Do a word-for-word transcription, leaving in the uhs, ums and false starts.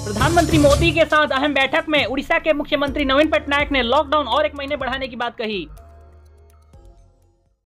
प्रधानमंत्री मोदी के साथ अहम बैठक में उड़ीसा के मुख्यमंत्री नवीन पटनायक ने लॉकडाउन और एक महीने बढ़ाने की बात कही।